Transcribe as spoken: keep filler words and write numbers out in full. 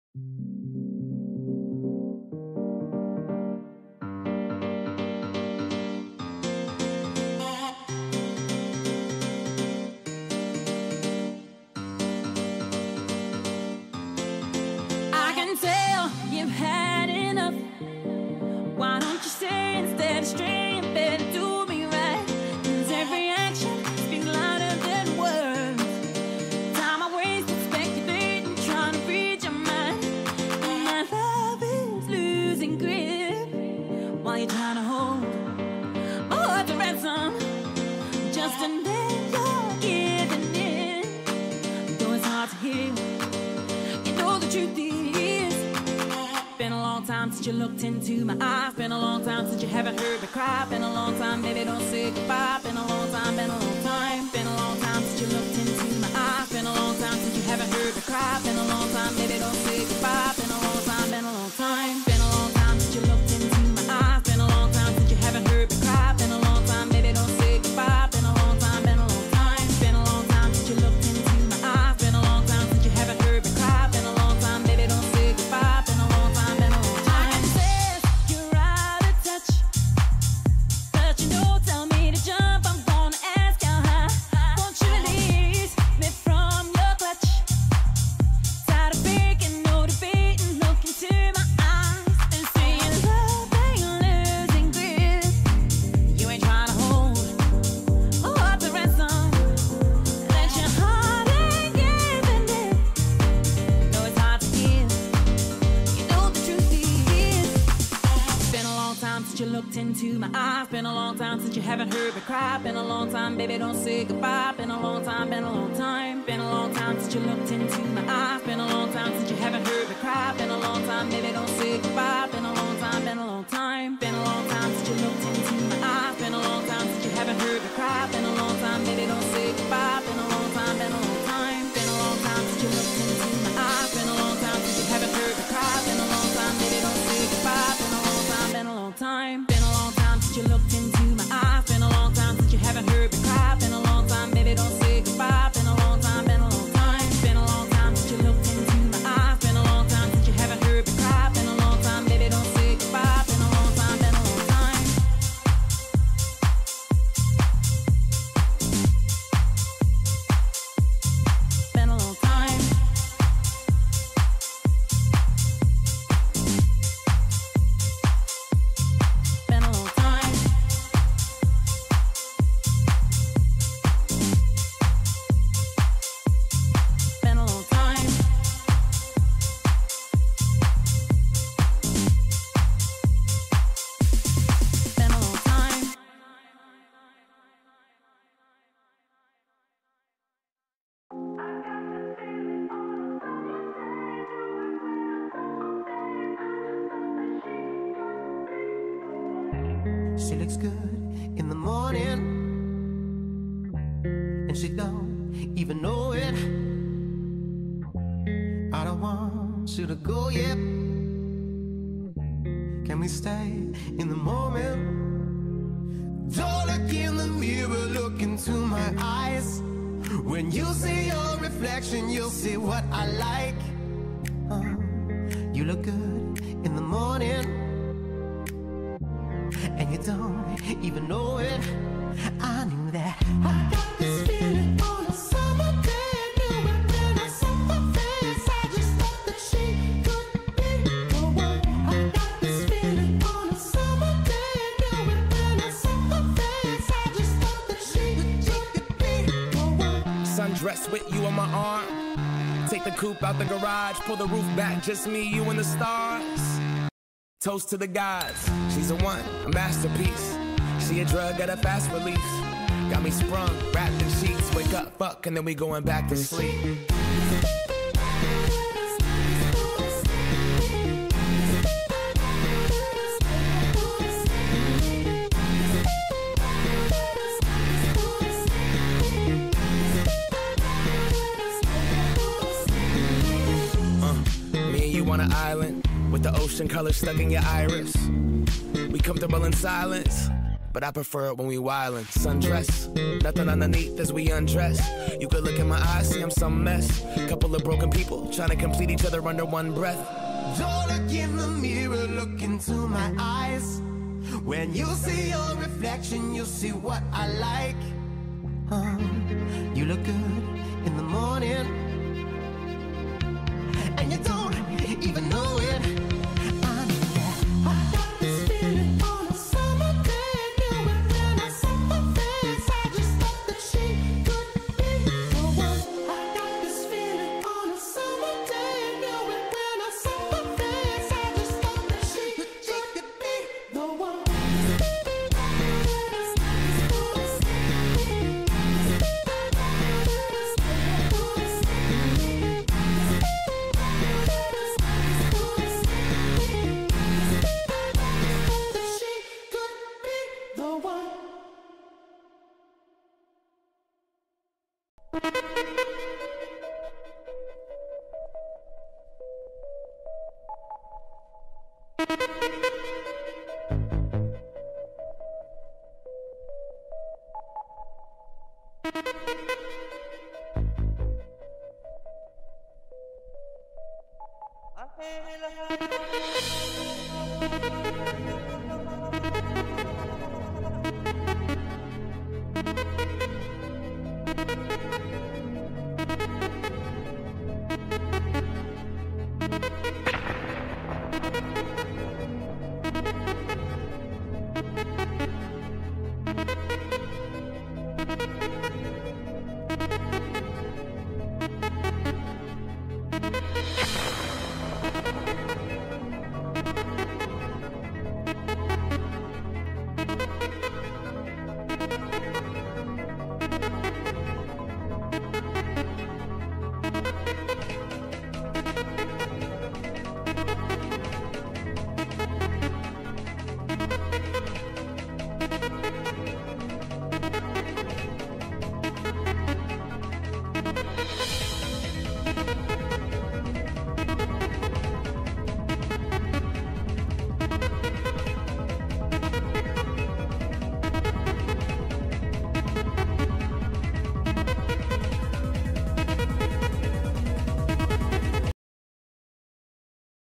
I can tell you've had enough. Why don't you say instead of straying, better do me right? 'Cause every action speaks louder than words. Time I waste speculating, trying to read your mind. And my love is losing grip while you're trying to hold my heart to ransom. Just to let you're giving in. Though it's hard to hear, you know the truth is. Been a long time since you looked into my eyes. Been a long time since you haven't heard me cry. Been a long time, baby, don't say goodbye. Been a long time, been a long time. Been a long time since you looked into my eyes. Been a long time since you haven't heard me cry. Been a long time, baby, don't say goodbye. Been a long time, been a long time. Been a long time since you looked into my eyes. Been a long time since you haven't heard me cry. Been a long time, baby, don't say goodbye. Been a long time, been a long time. Been a long time since you looked into my eyes. Been a long time since you haven't heard me cry. Been a long time, baby, don't say goodbye. Been a long time, been a long time. I can sense you're out of touch, but you know, tell me to jump. I'm gonna ask how high. Won't you release me from your clutch? Tired of breaking, no debating. Look into my eyes and saying love ain't losing grip. You ain't trying to hold a heart to ransom. That your heart ain't giving it. No, it's hard to give. You know the truth is. Been a long time since you looked into my eyes. Been a long time since you haven't heard me cry. Been a long time, baby, don't say goodbye. Been a long time, been a long time. Been a long time since you looked into my eyes. Been a long time since you haven't heard me cry. Been a long time, baby, don't say goodbye. Been a long time, been a long time. Been a long time since you looked into my eyes. Been a long time since you haven't heard me cry. Been a long time, baby, don't say goodbye. Been a long time, been a long time. Been a long time since you looked into my eyes. Been a long time since you haven't heard me cry. Been a long time, baby, don't say goodbye. Been a long time, been a long time. Been a long time since you looked into my eyes. Been a long time since you haven't heard me cry. Been a long time, baby, don't say goodbye. Been a long time, been a long time. Been a long time since you looked into my eyes. Been a long time since you haven't heard me cry. Been a long time, baby, don't say goodbye. Been a long time, been a long time. Been a long time. Been a long time. Been a long time. Been a long time. She looks good in the morning, and she don't even know it. I don't want you to go yet. Can we stay in the moment? Don't look in the mirror, look into my eyes. When you see your reflection, you'll see what I like. Uh, you look good in the morning, and you don't even know it. I knew that. I got this feeling on a summer day. I knew it when I saw her face. I just thought that she could be the one. I got this feeling on a summer day. I knew it when I saw her face. I just thought that she could be the one. Sundress with you on my arm. Take the coupe out the garage. Pull the roof back. Just me, you, and the stars. Toast to the gods. She's a one, a masterpiece. She a drug at a fast release. Got me sprung, wrapped in sheets. Wake up, fuck, and then we going back to sleep. Uh, me and you on an island with the ocean color stuck in your iris. We comfortable in silence. but I prefer it when we wildin'. Sundress, nothing underneath as we undress. You could look in my eyes, see I'm some mess. Couple of broken people trying to complete each other under one breath. Don't look in the mirror, look into my eyes. When you see your reflection, you'll see what I like. Uh, you look good in the morning, and you don't even know it. I know that I got this feeling on a summer day. Knew it when I saw her face. I just thought that she could be the one. I got this feeling on a summer day. Knew it when I saw her face. I just thought that she could, she could be the one. I